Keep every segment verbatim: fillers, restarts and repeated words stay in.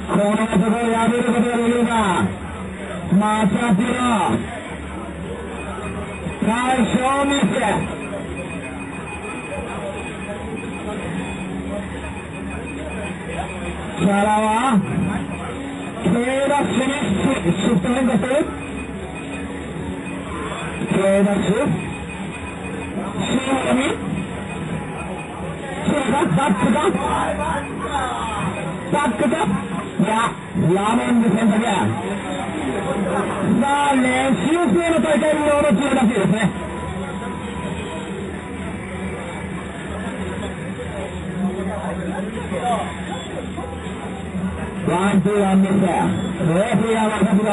このところ破ることができるか。マサピロ大勝ミス。キャラは K ダッシュにシフト変化する。 K ダッシュ C にそれがバックだ。バックだ。いやラモンで選択や。さあ練習生の大会無料のチームらしいですね。ワンツーワンミス。レフェリーはマサピロ。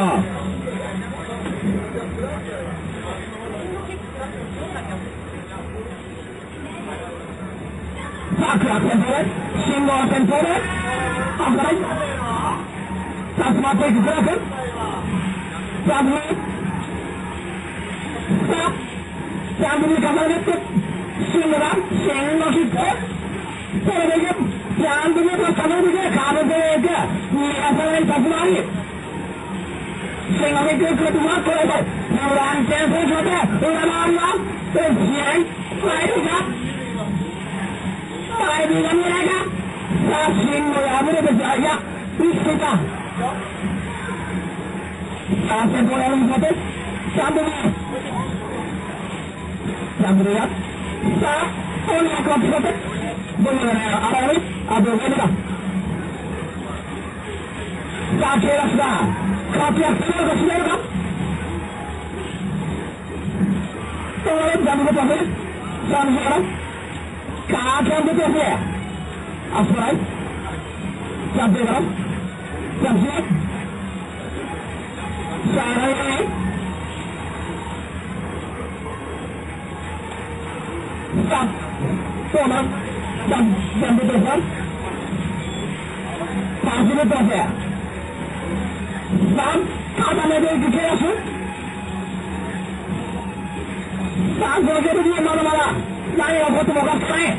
さあクラック先頭で信号先頭で危ない。さあ回っていくクラック。さあさあジャンプに重ねて信号だ。信号切ってそれでいく。ジャンプに重ねてカーブでいく。逃がさない立ち回り。信号でいくクラックはこれで裏に転送しまって裏回りは試合入るか。タイミングが見えないか。さあ信号破れてしまう。いや生きていた。さあ先頭やるに向かってジャンプにジャンプでや。さあ音楽を使ってどんなねあられあと上だ。さあケイラスだ。活躍するのかしないのか。それジャンプで飛んでさあ右からカーキャン出てますね。アスパライジャンプでからジャンプしてさあライライさあそうなんジャンプジャンプでます。パス出てますね。さあ固めていくケイラス。さあこのケルビーまだまだ何が起こってもおかしくない。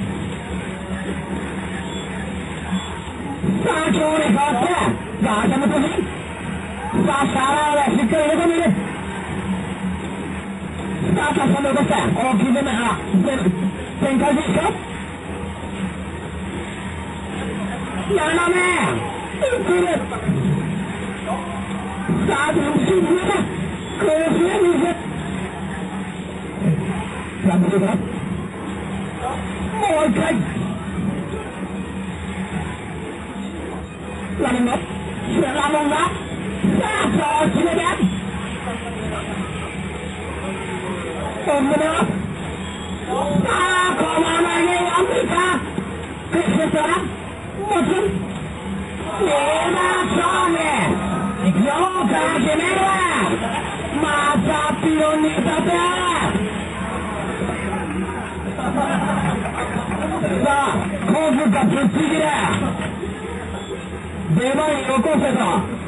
さあ強烈変わってガーシャの年。さあシャラーでしっかり入れ込んでいる。さあカスタム落として大きい攻めあ展開ですか。斜め来る。さあ楽しいですね。これをしないんです。ジャンプでからもう一回ラモンがラモンがさあそう決めて本物さあこの投げを見たクリステスからもちろんレーダー勝負ジョーカー決めるマサピロに立て。さあ、コースがぶっちぎれ出前よこせと